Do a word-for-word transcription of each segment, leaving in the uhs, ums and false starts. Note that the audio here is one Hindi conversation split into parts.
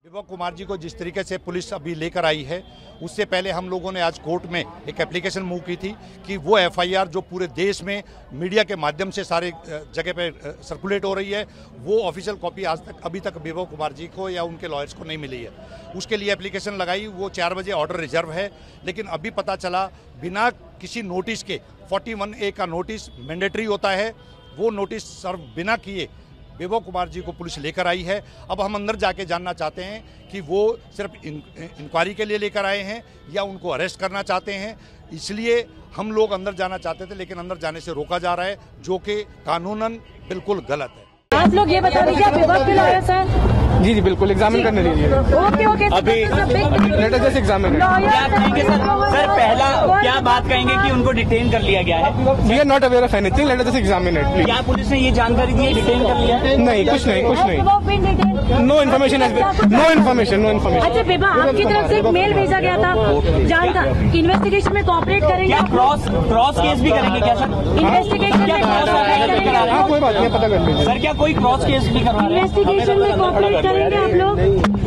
विभव कुमार जी को जिस तरीके से पुलिस अभी लेकर आई है, उससे पहले हम लोगों ने आज कोर्ट में एक एप्लीकेशन मूव की थी कि वो एफआईआर जो पूरे देश में मीडिया के माध्यम से सारे जगह पे सर्कुलेट हो रही है, वो ऑफिशियल कॉपी आज तक अभी तक विभव कुमार जी को या उनके लॉयर्स को नहीं मिली है। उसके लिए एप्लीकेशन लगाई, वो चार बजे ऑर्डर रिजर्व है, लेकिन अभी पता चला बिना किसी नोटिस के इकतालीस ए का नोटिस मैंडेटरी होता है, वो नोटिस सर्व बिना किए विभव कुमार जी को पुलिस लेकर आई है। अब हम अंदर जाके जानना चाहते हैं कि वो सिर्फ इंक्वायरी के लिए लेकर आए हैं या उनको अरेस्ट करना चाहते हैं। इसलिए हम लोग अंदर जाना चाहते थे, लेकिन अंदर जाने से रोका जा रहा है, जो कि कानूनन बिल्कुल गलत है। आप लोग ये बता दीजिए, आप विभव के लॉयर सर? जी जी बिल्कुल, एग्जामिन करने दीजिए। ओके ओके अभी लेट अस जस्ट एग्जामिन। क्या कहेंगे सर? सर पहला क्या बात कहेंगे कि उनको डिटेन कर लिया गया है? We are not aware of anything, let us just examine it please. क्या पुलिस ने ये जानकारी दी है डिटेन कर लिया है? नहीं, कुछ नहीं कुछ नहीं, no information, no information no information. अच्छा बेबा, आपकी तरफ से एक मेल भेजा गया था जानता इन्वेस्टिगेशन में कोऑपरेट करेंगे? क्या क्रॉस क्रॉस केस भी करेंगे क्या सर? इन्वेस्टिगेशन में हाँ कोई बात नहीं, पता कर लीजिए सर। क्या कोई क्रॉस केस भी करवा रहे हैं? इन्वेस्टिगेशन में कोऑपरेट करेंगे आप लोग?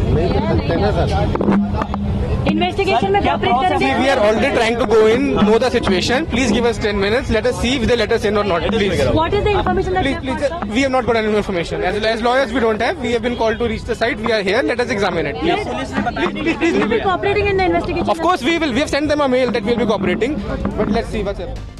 इन्वेस्टिगेशन में कोऑपरेट करेंगे? We are already trying to go in, know the situation. Please give us ten minutes. Let us see if they let us in or not. Please. What is the information that Please, they have please. passed? We have not got any information. As, as lawyers, we don't have. We have been called to reach the site. We are here. Let us examine it. Please. Police ने बताया Please, please, please. Will you be cooperating in the investigation? Of course, we will. We have sent them a mail that we will be cooperating. But let's see what's up.